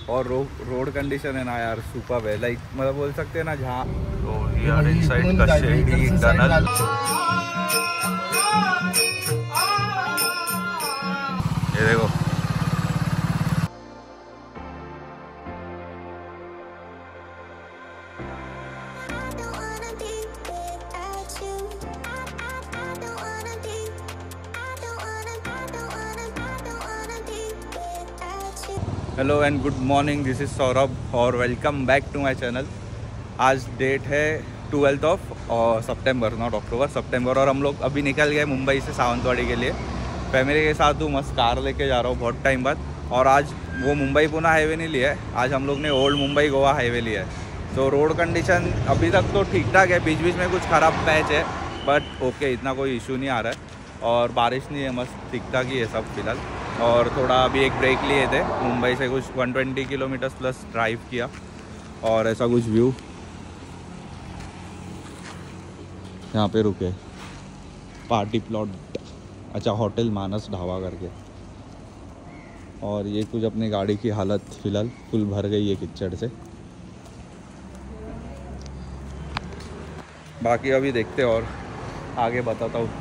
और road condition है ना यार सुपर्ब है, लाइक मतलब बोल सकते हैं ना जहाँ तो we are inside Kashedi tunnel. ये देखो hello and good morning, this is Saurabh और welcome back to my channel. आज डेट है 12th ऑफ सितंबर, नॉट अक्टूबर, सितंबर। और हम लोग अभी निकल गए मुंबई से सावंतवाड़ी के लिए। फैमिली के साथ हूँ, मस्त कार लेके जा रहा हूँ बहुत टाइम बाद। और आज वो मुंबई पुणे हाईवे नहीं लिया है, आज हम लोग ने ओल्ड मुंबई गोवा हाईवे लिया है। तो रोड कंडीशन अभी तक तो ठीक ठाक है, बीच बीच में कुछ ख़राब पैच है बट ओके, इतना कोई इशू नहीं आ रहा है। और बारिश नहीं है, मस्त ठीक ठाक ही है सब फिलहाल। और थोड़ा अभी एक ब्रेक लिए थे, मुंबई से कुछ 120 किलोमीटर प्लस ड्राइव किया। और ऐसा कुछ व्यू, यहाँ पे रुके पार्टी प्लॉट, अच्छा होटल मानस ढाबा करके। और ये कुछ अपनी गाड़ी की हालत फिलहाल फुल भर गई है कीचड़ से। बाकी अभी देखते और आगे बताता हूँ।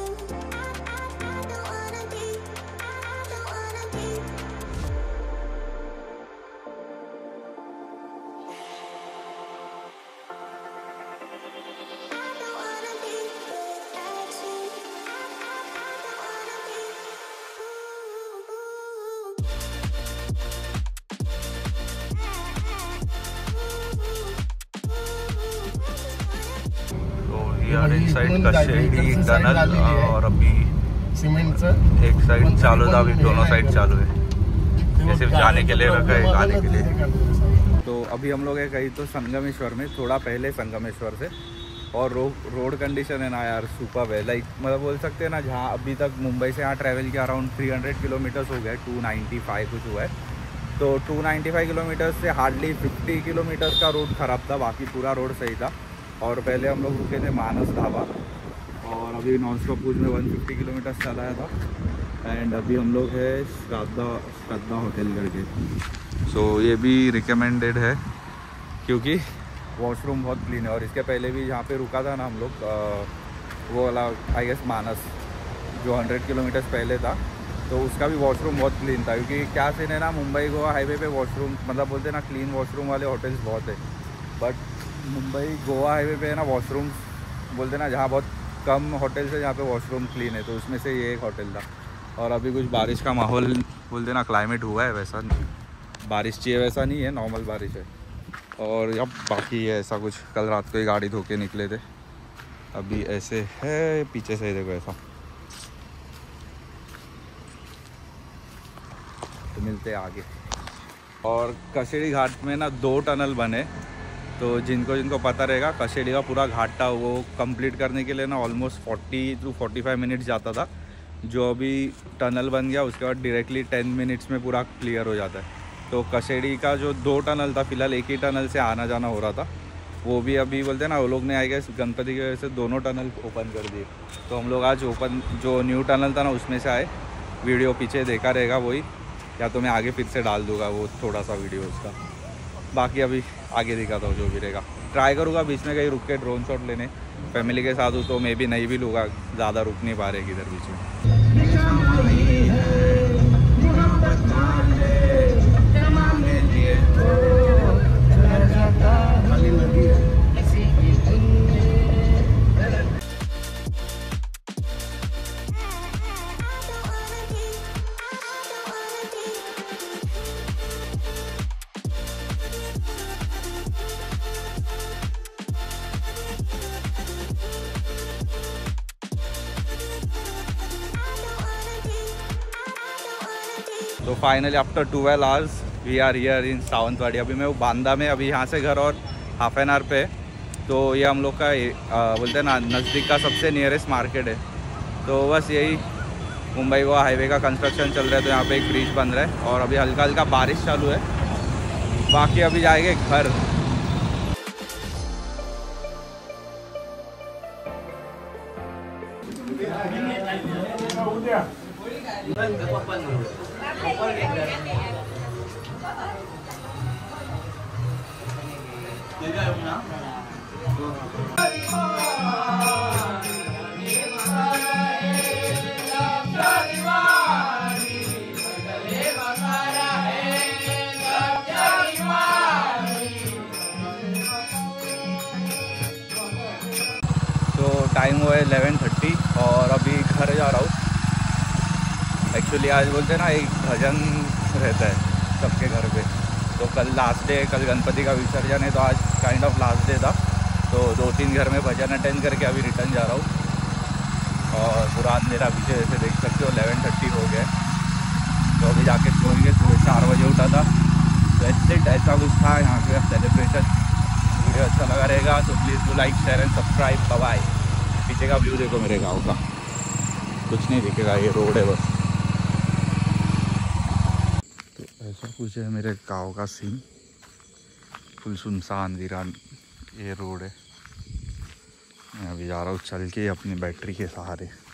We are inside Kashedi tunnel. और अभी एक साइड चालू था, अभी दोनों साइड चालू है। ये सिर्फ जाने के लिए रखा है, आने के लिए। तो अभी हम लोग है कहीं तो संगमेश्वर में, थोड़ा पहले संगमेश्वर से। और रोड कंडीशन है ना यार सुपर्ब है, लाइक मतलब बोल सकते हैं ना जहाँ अभी तक मुंबई से यहाँ ट्रैवल किया अराउंड 300 किलोमीटर्स हो गए, 295 कुछ हुआ है। तो 295 किलोमीटर्स से हार्डली 50 किलोमीटर्स का रोड ख़राब था, बाकी पूरा रोड सही था। और पहले हम लोग रुके थे मानस ढाबा, और अभी नॉन स्टॉप क्रूज में 150 किलोमीटर चलाया था। एंड अभी हम लोग है श्रद्धा होटल करके। सो ये भी रिकमेंडेड है क्योंकि वॉशरूम बहुत क्लीन है। और इसके पहले भी जहाँ पे रुका था ना हम लोग, वो वाला आई गेस मानस, जो 100 किलोमीटर्स पहले था, तो उसका भी वॉशरूम बहुत क्लीन था। क्योंकि क्या सीन है ना, मुंबई गोवा हाईवे पे वॉशरूम मतलब बोलते हैं ना क्लीन वॉशरूम वाले होटल्स बहुत है, बट मुंबई गोवा हाईवे पे है ना वॉशरूम बोलते ना जहाँ बहुत कम होटल्स है जहाँ पे वॉशरूम क्लीन है, तो उसमें से ये एक होटल था। और अभी कुछ बारिश का माहौल बोलते ना, क्लाइमेट हुआ है वैसा, बारिश चाहिए वैसा नहीं है, नॉर्मल बारिश है। और अब बाकी है ऐसा कुछ, कल रात को ही गाड़ी धो के निकले थे, अभी ऐसे है पीछे से देखो ऐसा। तो मिलते हैं आगे। और कशेड़ी घाट में ना 2 टनल बने, तो जिनको पता रहेगा, कशेड़ी का पूरा घाट था, वो कंप्लीट करने के लिए ना ऑलमोस्ट 40 to 45 मिनट्स जाता था। जो अभी टनल बन गया उसके बाद डायरेक्टली 10 मिनट्स में पूरा क्लियर हो जाता है। तो कशेड़ी का जो 2 टनल था, फिलहाल एक ही टनल से आना जाना हो रहा था, वो भी अभी बोलते हैं ना वो लोग ने आई गेस गणपति की वजह से दोनों टनल ओपन कर दिए। तो हम लोग आज ओपन जो न्यू टनल था ना उसमें से आए। वीडियो पीछे देखा रहेगा वही, या तो मैं आगे फिर से डाल दूँगा वो थोड़ा सा वीडियो उसका। बाकी अभी आगे दिखाता हूँ जो भी रहेगा। ट्राई करूँगा बीच में कहीं रुक के ड्रोन शॉट लेने, फैमिली के साथ हूँ तो मैं भी नहीं भी लूँगा, ज़्यादा रुक नहीं पा रहे किधर बीच में। तो finally after 12 hours we are here in Sawantwadi. अभी मैं बांदा में, अभी यहाँ से घर और हाफ एन आवर पे। तो ये हम लोग का बोलते हैं ना नज़दीक का सबसे नियरेस्ट मार्केट है। तो बस यही मुंबई गोवा हाईवे का कंस्ट्रक्शन चल रहा है, तो यहाँ पे एक ब्रिज बन रहा है और अभी हल्का हल्का बारिश चालू है। बाकी अभी जाएंगे घर। टाइम हुआ है 11:30 और अभी घर जा रहा हूँ। एक्चुअली आज बोलते हैं ना एक भजन रहता है सबके घर पे, तो कल लास्ट डे, कल गणपति का विसर्जन है, तो आज काइंड ऑफ लास्ट डे था। तो 2-3 घर में भजन अटेंड करके अभी रिटर्न जा रहा हूँ। और पूरा अंधेरा पीछे जैसे देख सकते हो 11:30 हो गया। तो अभी जाके सोएंगे। सुबह 4 बजे उठा था। तो ऐसा कुछ था यहाँ पे सेलिब्रेशन। वीडियो अच्छा लगा रहेगा तो please do like, share and subscribe. Bye. पीछे का व्यू देखो मेरे गांव का, कुछ नहीं दिखेगा, ये रोड है बस। तो ऐसा कुछ है मेरे गांव का सीन, फुल सुनसान वीरान ये रोड है। मैं अभी जा रहा हूँ चल के अपनी बैटरी के सहारे।